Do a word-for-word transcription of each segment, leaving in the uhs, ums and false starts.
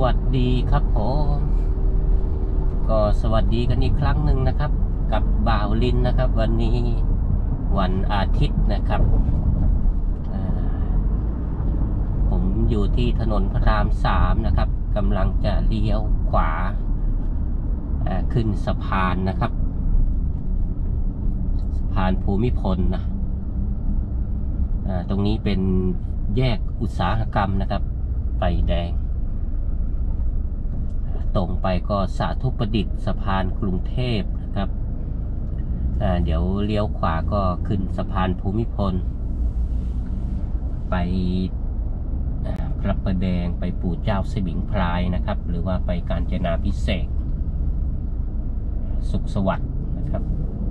วัสดีครับผมก็สวัสดีกันอีกครั้งหนึ่งนะครับกับบ่าวลินนะครับวันนี้วันอาทิตย์นะครับผมอยู่ที่ถนนพระรามสามนะครับกำลังจะเลี้ยวขวาขึ้นสะพานนะครับสะพานภูมิพลนะตรงนี้เป็นแยกอุตสาหกรรมนะครับไฟแดงตรงไปก็สาธุประดิษฐ์สะพานกรุงเทพนะครับเดี๋ยวเลี้ยวขวาก็ขึ้นสะพานภูมิพลไปพระประแดงไปปู่เจ้าสมิงพรายนะครับหรือว่าไปกาญจนาภิเษกสุขสวัสดิ์นะครับ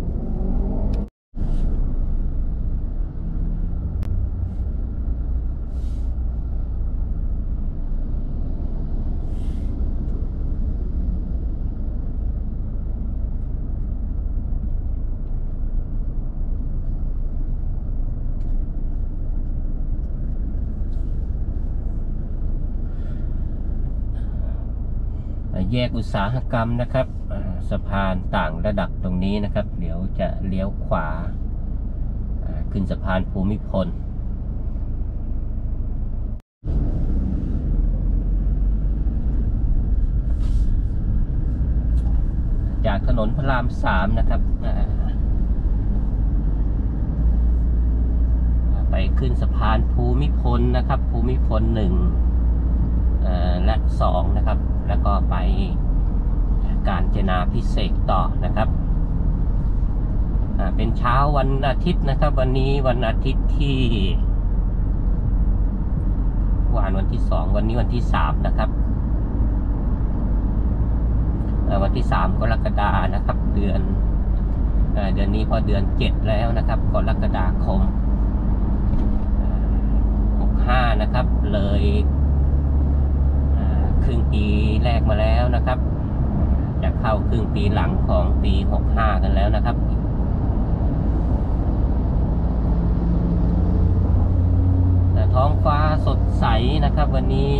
แยกอุตสาหกรรมนะครับสะพานต่างระดับตรงนี้นะครับเดี๋ยวจะเลี้ยวขวาขึ้นสะพานภูมิพลจากถนนพระรามสามนะครับไปขึ้นสะพานภูมิพลนะครับภูมิพลหนึ่งและสองนะครับแล้วก็ไปกาญจนาภิเษกต่อนะครับเป็นเช้าวันอาทิตย์นะครับวันนี้วันอาทิตย์ที่วันวันที่สองวันนี้วันที่สามนะครับวันที่สามกรกฎานะครับเดือนเดือนนี้พอเดือนเจ็ดแล้วนะครับกรกฎาคมหกห้านะครับเลยครึ่งปีแรกมาแล้วนะครับจะเข้าครึ่งปีหลังของปีหกห้ากันแล้วนะครับแต่ท้องฟ้าสดใสนะครับวันนี้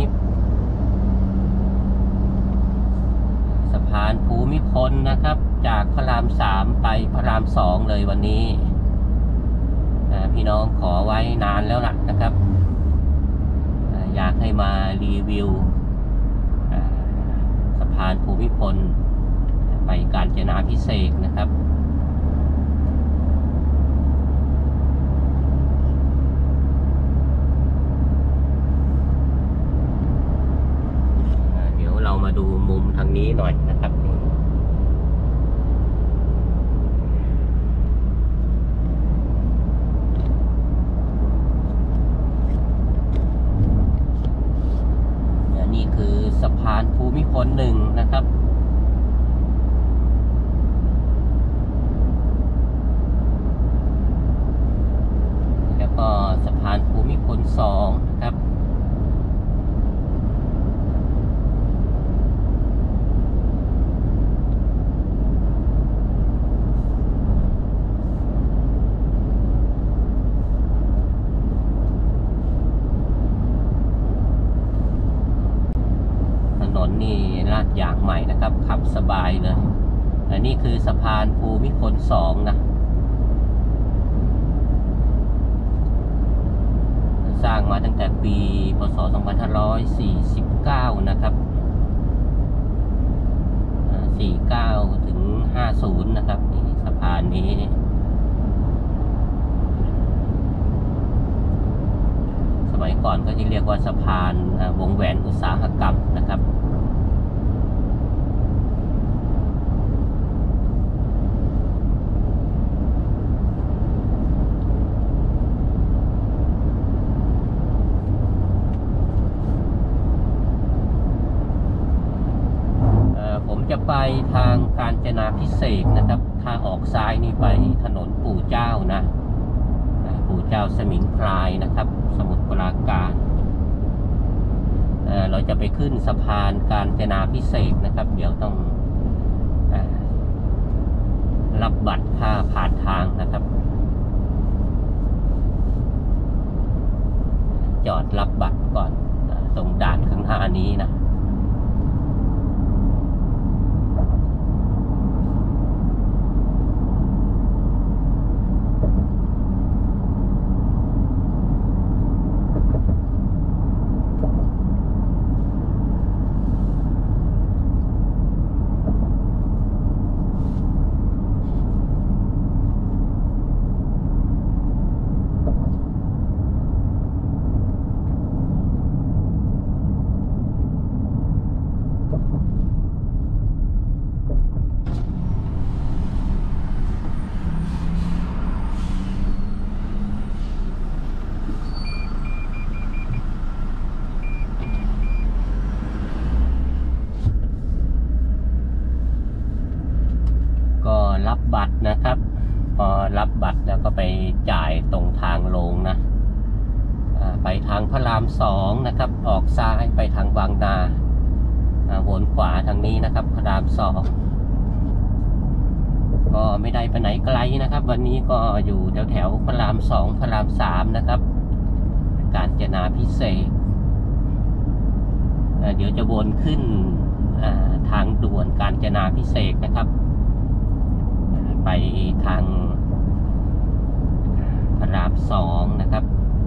สะพานภูมิพลนะครับจากพระรามสามไปพระรามสองเลยวันนี้พี่น้องขอไว้นานแล้วล่ะนะครับอยากให้มารีวิวสะพานภูมิพลไปกาญจนาภิเษกนะครับเดี๋ยวเรามาดูมุมทางนี้หน่อยนะครับนี่คือสะพานภูมิพลหนึ่งนะครับแล้วก็สะพานภูมิพลสองนะครับนี่ลาดยางใหม่นะครับขับสบายเลยและนี่คือสะพานภูมิพลสองนะสร้างมาตั้งแต่ปีพ.ศ. สองพันห้าร้อยสี่สิบเก้านะครับสี่สิบเก้าถึงห้าสิบนะครับนี่สะพานนี้สมัยก่อนก็จะเรียกว่าสะพานวงแหวนอุตสาหกรรมนะครับจะไปทางกาญจนาภิเษกนะครับถ้าออกซ้ายนี่ไปถนนปู่เจ้านะปู่เจ้าสมิงพรายนะครับสมุทรปราการเราจะไปขึ้นสะพานกาญจนาภิเษกนะครับเดี๋ยวต้องรับบัตรค่าผ่านทางนะครับจอดรับบัตรก่อนตรงด่านข้างหน้านี้นะเรับบัตรนะครับพอรับบัตรแล้วก็ไปจ่ายตรงทางลงนะไปทางพระรามสองนะครับออกซ้ายไปทางบางนาวนขวาทางนี้นะครับพระรามสองก็ไม่ได้ไปไหนไกลนะครับวันนี้ก็อยู่แถวแถวพระรามสองพระรามสามนะครับกาญจนาภิเษกเดี๋ยวจะวนขึ้นทางด่วนกาญจนาภิเษกนะครับไปทางพระรามสองนะครับ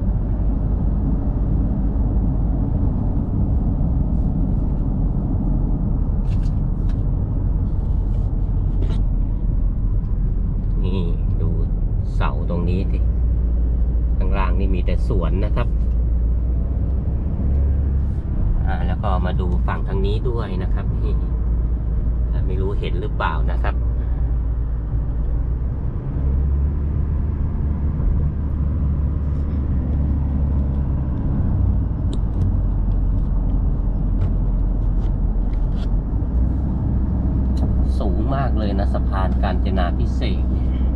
นี่ดูเสาตรงนี้สิข้างล่างนี่มีแต่สวนนะครับอ่าแล้วก็มาดูฝั่งทางนี้ด้วยนะครับนี่ไม่รู้เห็นหรือเปล่านะครับสูงมากเลยนะสะพานกาญจนาภิเษก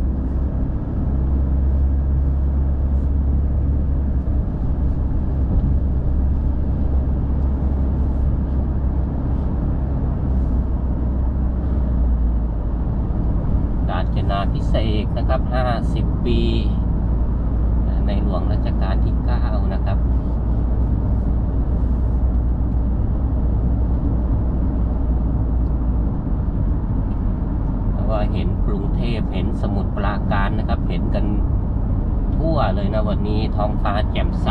กาญจนาภิเษกนะครับห้าสิบปีในหลวงรัชกาลที่เก้านะครับเห็นกรุงเทพเห็นสมุทรปราการนะครับเห็นกันทั่วเลยนะวันนี้ท้องฟ้าแจ่มใส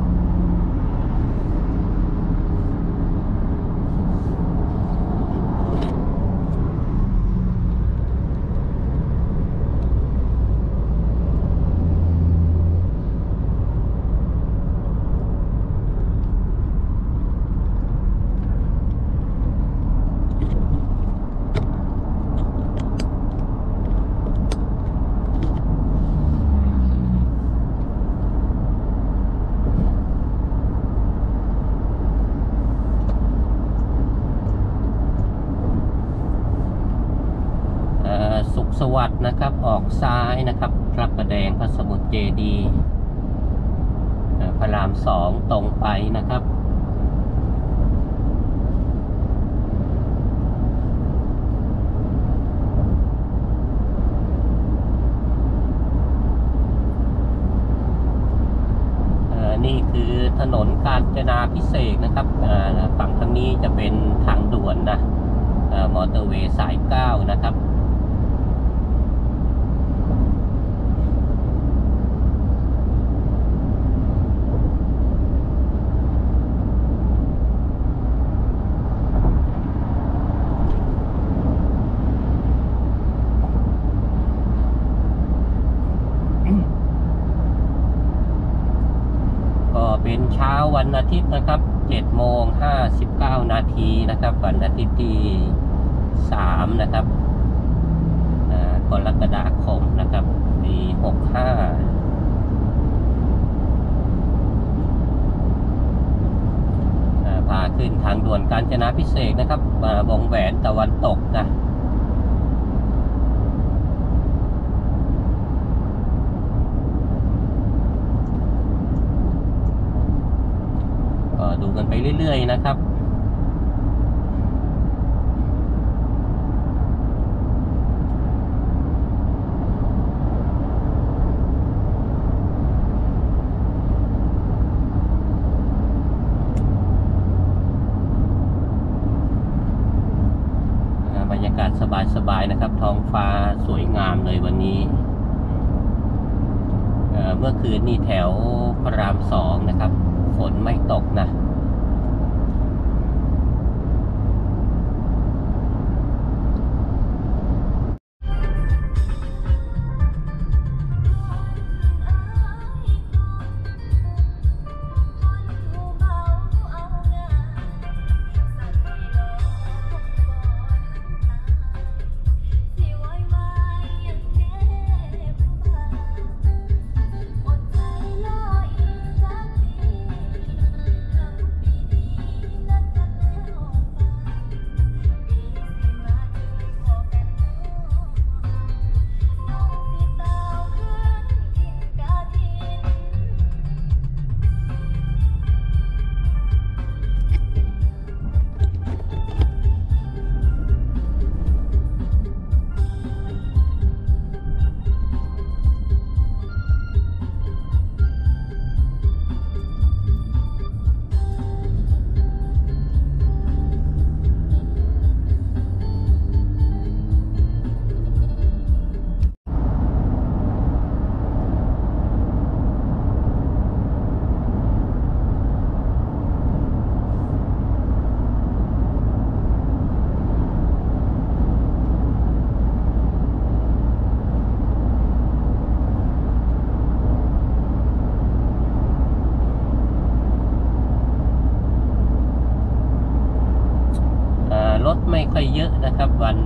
สวัสดิ์นะครับออกซ้ายนะครับพระประแดงพระสมุทรเจดีย์พระรามสองตรงไปนะครับนี่คือถนนกาญจนาภิเษกนะครับฝั่งทางนี้จะเป็นทางด่วนนะมอเตอร์เวย์สายเก้านะครับเป็นเช้าวันอาทิตย์นะครับเจ็ดโมงห้าสิบเก้านาทีนะครับวันอาทิตย์ที่สามนะครับกรกฎาคมนะครับปีหกห้าพาขึ้นทางด่วนกาญจนาภิเษกนะครับวงแหวนตะวันตกนะดูกันไปเรื่อยๆนะครับบรรยากาศสบายๆนะครับท้องฟ้าสวยงามเลยวันนี้เมื่อคืนนี่แถวพระรามสองนะครับฝนไม่ตกนะ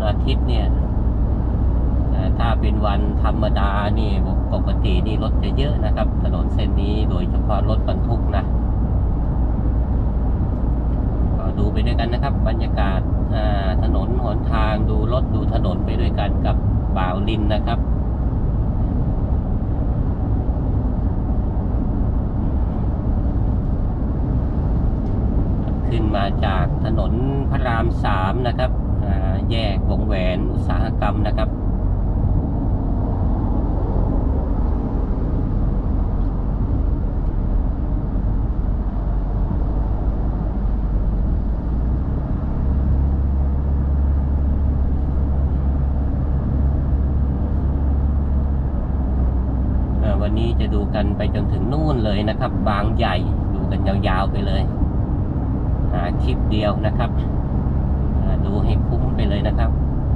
อาทิตย์เนี่ยถ้าเป็นวันธรรมดานี่ปกตินี่รถจะเยอะนะครับถนนเส้นนี้โดยเฉพาะรถบรรทุกนะก็ดูไปด้วยกันนะครับบรรยากาศถนนหนทางดูรถดูถนนไปด้วยกันกับบ่าวลินนะครับขึ้นมาจากถนนพระรามสามนะครับแยกวงแหวนอุตสาหกรรมนะครับวันนี้จะดูกันไปจนถึงนู่นเลยนะครับบางใหญ่ดูกันยาวๆไปเลยหาคลิปเดียวนะครับดูให้คุ้มไปเลยนะครับ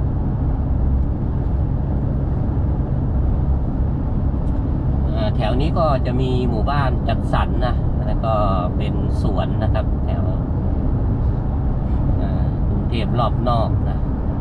แถวนี้ก็จะมีหมู่บ้านจัดสรรนะแล้วก็เป็นสวนนะครับแถวกรุงเทพรอบนอกนะ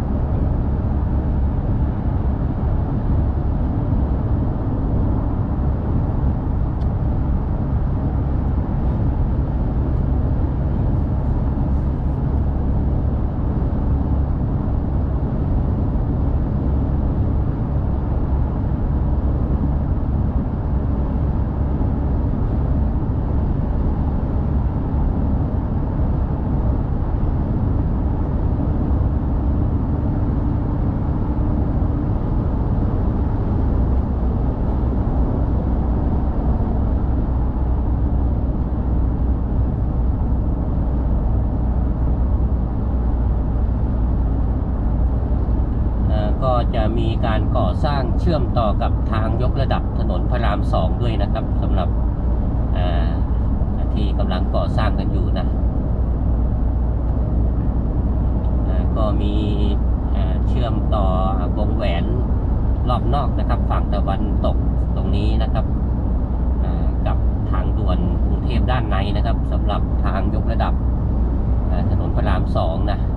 ก็จะมีการก่อสร้างเชื่อมต่อกับทางยกระดับถนนพระรามสองด้วยนะครับสำหรับที่กำลังก่อสร้างกันอยู่นะก็มีเชื่อมต่อวงแหวนรอบนอกนะครับฝั่งตะวันตกตรงนี้นะครับกับทางด่วนกรุงเทพด้านในนะครับสำหรับทางยกระดับถนนพระรามสองนะ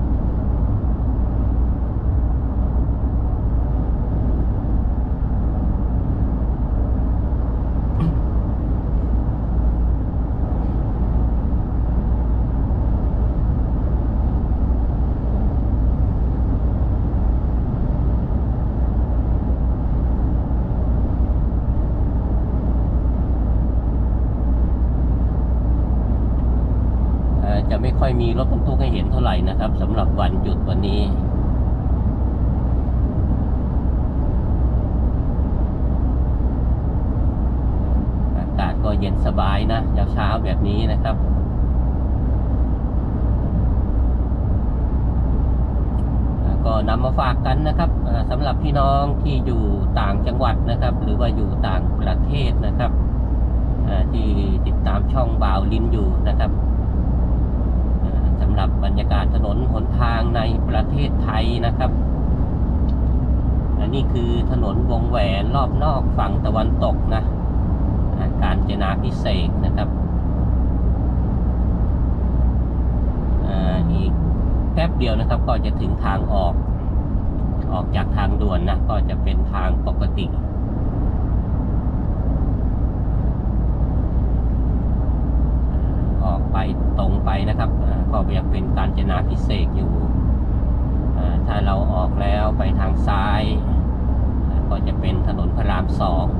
จะไม่ค่อยมีรถบรรทุกให้เห็นเท่าไหร่นะครับสำหรับวันหยุดวันนี้อากาศก็เย็นสบายนะเช้าๆแบบนี้นะครับก็นำมาฝากกันนะครับสำหรับพี่น้องที่อยู่ต่างจังหวัดนะครับหรือว่าอยู่ต่างประเทศนะครับที่ติดตามช่องบ่าวลินอยู่นะครับสำหรับบรรยากาศถนนหนทางในประเทศไทยนะครับอันนี้คือถนนวงแหวนรอบนอกฝั่งตะวันตกนะกาญจนาภิเษกนะครับอีกแป๊บเดียวนะครับก็จะถึงทางออกออกจากทางด่วนนะก็จะเป็นทางปกติออกไปตรงไปนะครับก็ยังเป็นกาญจนาภิเษกอยู่ถ้าเราออกแล้วไปทางซ้ายก็จะเป็นถนนพระรามสอง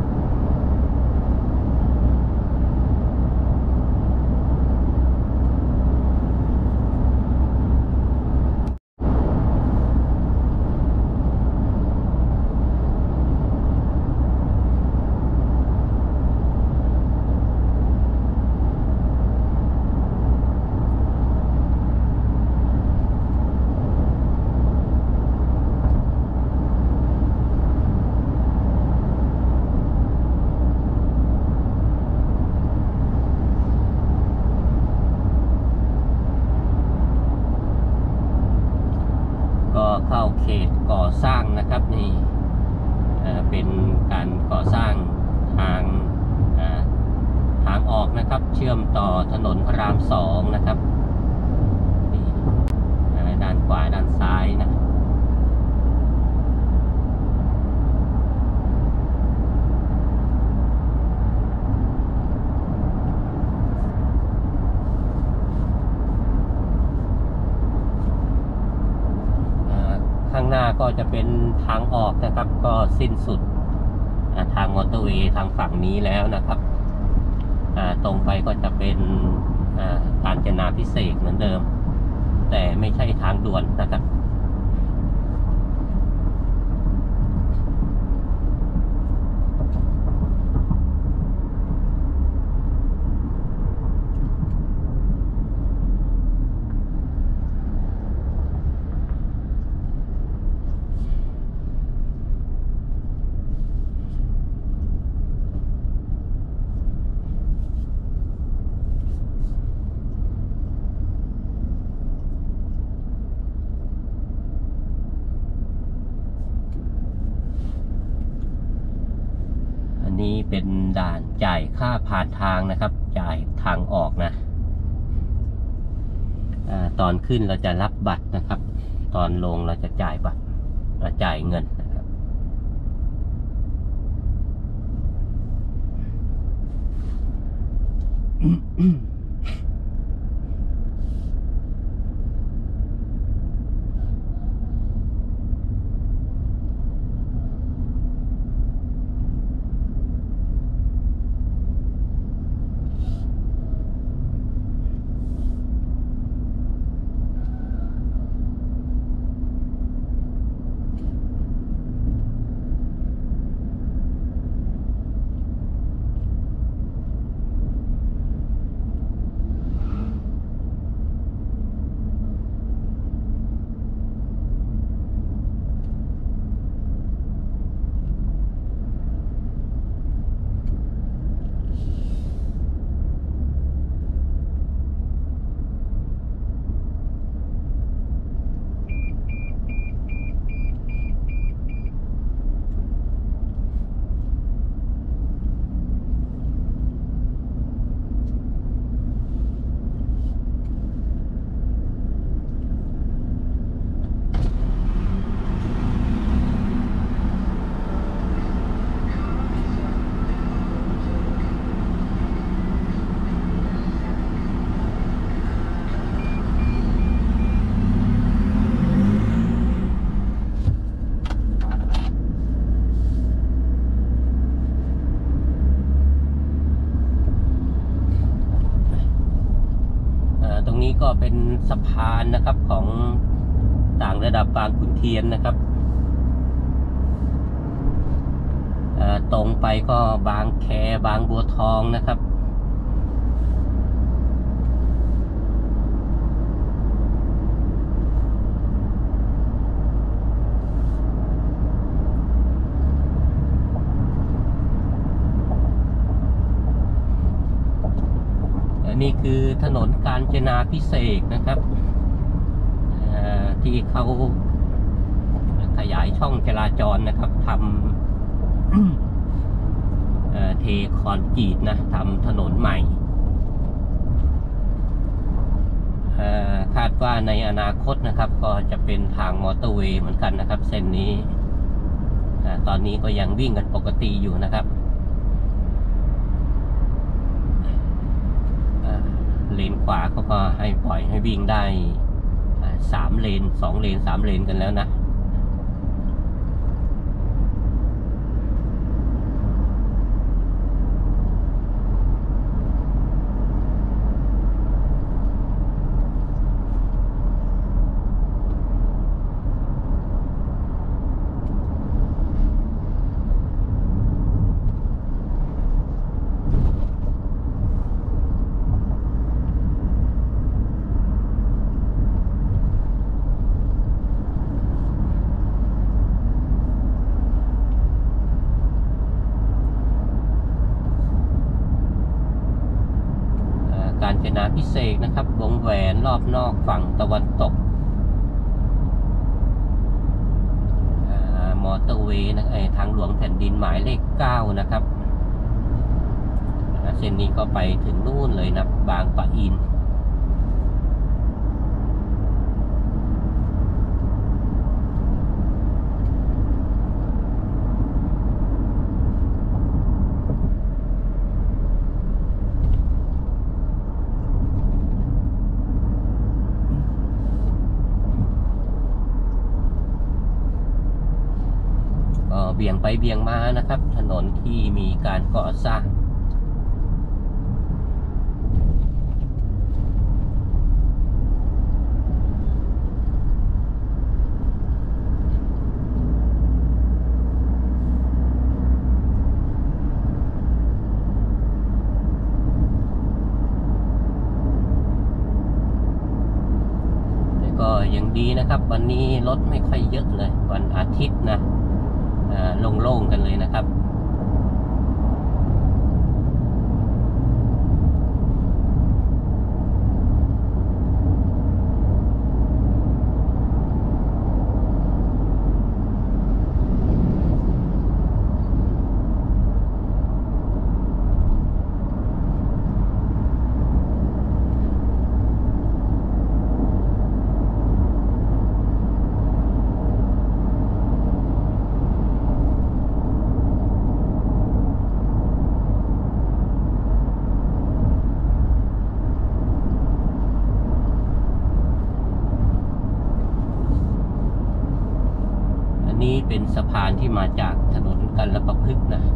เข้าเขตก่อสร้างนะครับนี่เป็นการก่อสร้างทางทางออกนะครับเชื่อมต่อถนนพระรามสองนะครับด้านขวาด้านซ้ายนะก็จะเป็นทางออกนะครับ ก็สิ้นสุดทางมอเตอร์เวย์ทางฝั่งนี้แล้วนะครับตรงไปก็จะเป็นกาญจนาภิเษกเหมือนเดิมแต่ไม่ใช่ทางด่วนนะครับนี้เป็นด่านจ่ายค่าผ่านทางนะครับจ่ายทางออกนะอาตอนขึ้นเราจะรับบัตรนะครับตอนลงเราจะจ่ายบัตรเราจ่ายเงินนะครับตรงนี้ก็เป็นสะพานนะครับของต่างระดับบางขุนเทียนนะครับตรงไปก็บางแคบางบัวทองนะครับนี่คือถนนกาญจนาภิเษกนะครับที่เขาขยายช่องจราจรนะครับทำเทคอนกรีตนะทำถนนใหม่คาดว่าในอนาคตนะครับก็จะเป็นทางมอเตอร์เวย์เหมือนกันนะครับเส้นนี้ตอนนี้ก็ยังวิ่งกันปกติอยู่นะครับเลนขวาเขาก็ให้ปล่อยให้วิ่งได้สามเลนสองเลนสามเลนกันแล้วนะกาญจนาภิเษกนะครับวงแหวนรอบนอกฝั่งตะวันตกมอเตอร์เวย์นะทางหลวงแผ่นดินหมายเลขเก้านะครับเส้นนี้ก็ไปถึงนู่นเลยนะบางปะอินก็เบี่ยงไปเบี่ยงมานะครับถนนที่มีการก่อสร้างก็ยังดีนะครับวันนี้รถไม่ค่อยเยอะเลยวันอาทิตย์นะโล่งๆกันเลยนะครับนี้เป็นสะพานที่มาจากถนนกัลปพฤกษ์นะ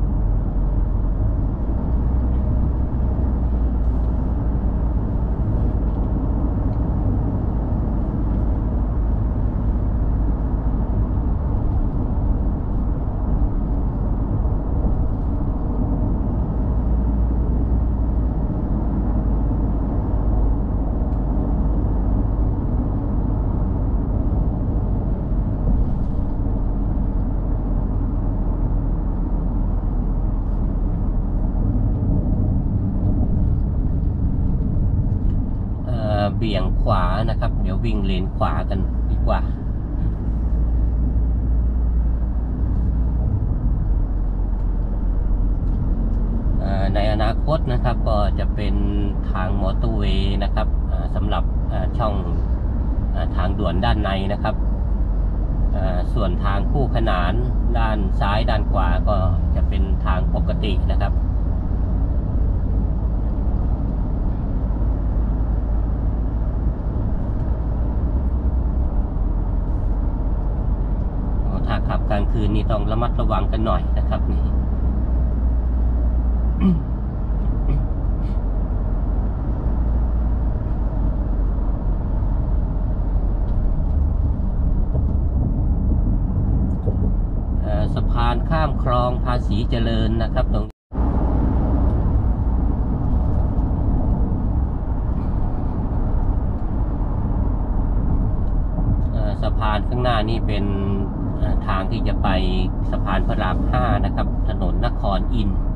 เบี่ยงขวานะครับเดี๋ยววิ่งเลนขวากันดีกว่าในอนาคตนะครับก็จะเป็นทางมอเตอร์เวย์นะครับสำหรับช่องทางด่วนด้านในนะครับส่วนทางคู่ขนานด้านซ้ายด้านขวาก็จะเป็นทางปกตินะครับถ้าขับกลางคืนนี่ต้องระมัดระวังกันหน่อยนะครับนี่สะพานข้ามคลองภาษีเจริญนะครับตรงสะพานข้างหน้านี่เป็นทางที่จะไปสะพานพระรามห้านะครับถนนนครอินทร์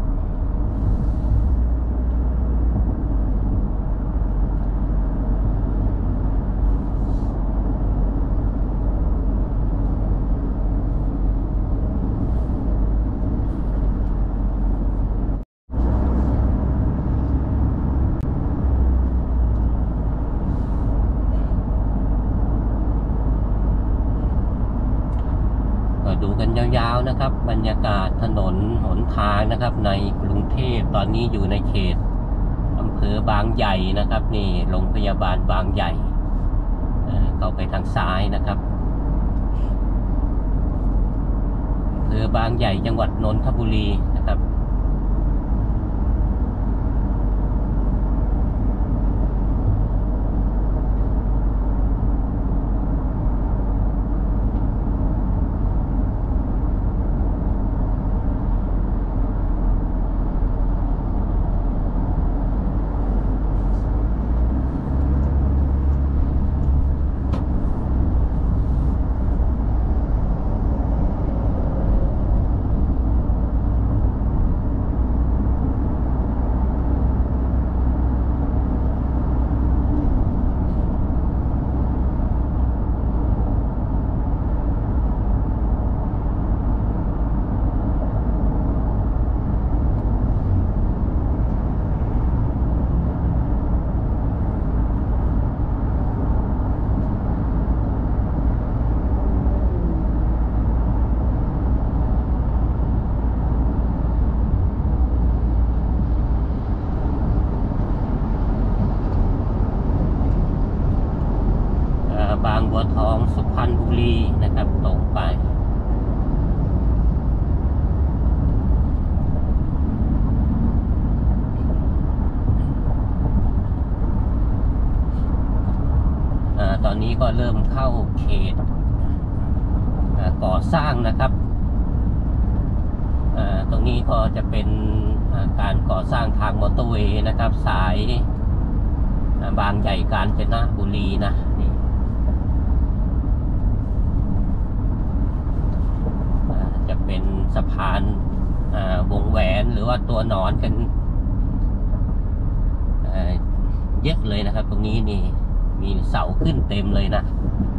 ดูกันยาวๆนะครับบรรยากาศถนนหนทางนะครับในกรุงเทพตอนนี้อยู่ในเขตอำเภอบางใหญ่นะครับนี่โรงพยาบาลบางใหญ่เข้าไปทางซ้ายนะครับอำเภอบางใหญ่จังหวัดนนทบุรีนะครับก็เริ่มเข้าเขตก่อสร้างนะครับตรงนี้ก็จะเป็นการก่อสร้างทางมอเตอร์เวย์นะครับสายบางใหญ่กาญจนบุรีนะนี่จะเป็นสะพานวงแหวนหรือว่าตัวหนอนกันเยอะเลยนะครับตรงนี้นี่มีเสาขึ้นเต็มเลยนะ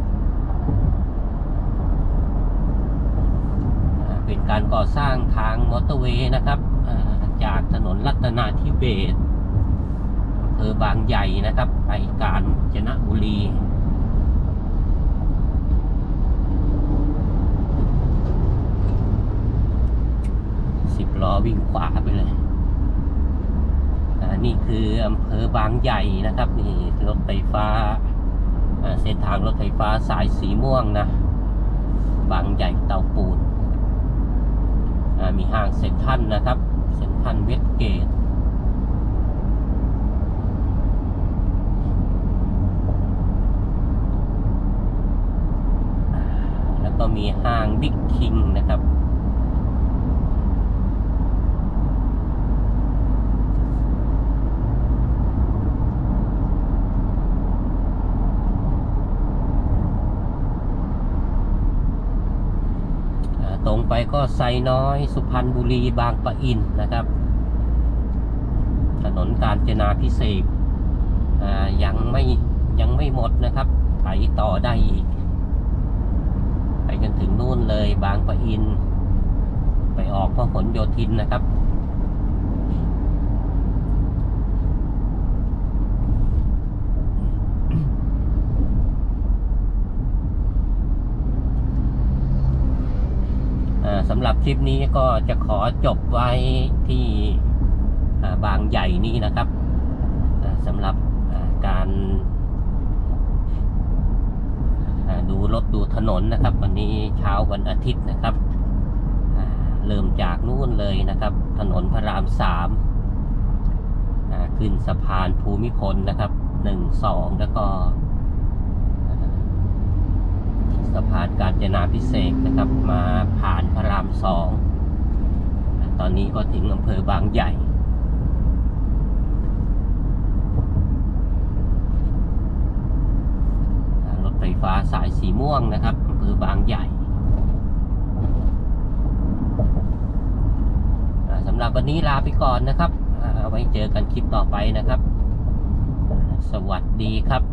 เป็นการก่อสร้างทางมอเตอร์เวย์นะครับจากถนนรัตนทิเบศร์อำเภอบางใหญ่นะครับไปกาญจนบุรีสิบล้อวิ่งขวาไปเลยนี่คืออำเภอบางใหญ่นะครับนี่รถไฟฟ้าเส้นทางรถไฟฟ้าสายสีม่วงนะบางใหญ่เตาปูนมีห้างเซ็นทรัลนะครับเซ็นทรัลเวสเกตแล้วก็มีห้างบิ๊กคิงนะครับตรงไปก็ไซน้อยสุพรรณบุรีบางปะอินนะครับถนนกาญจนาภิเษกยังไม่ยังไม่หมดนะครับไปต่อได้อีกไปจนถึงนู่นเลยบางปะอินไปออกพหลโยธินนะครับสำหรับคลิปนี้ก็จะขอจบไว้ที่บางใหญ่นี้นะครับสำหรับการดูรถดูถนนนะครับวันนี้เช้าวันอาทิตย์นะครับเริ่มจากนู่นเลยนะครับถนนพระรามสามขึ้นสะพานภูมิพลนะครับหนึ่งสองแล้วก็สะพานกาญจนาภิเษกนะครับมาผ่านพระรามสองตอนนี้ก็ถึงอำเภอบางใหญ่รถไฟฟ้าสายสีม่วงนะครับอำเภอบางใหญ่สำหรับวันนี้ลาไปก่อนนะครับเอาไว้เจอกันคลิปต่อไปนะครับสวัสดีครับ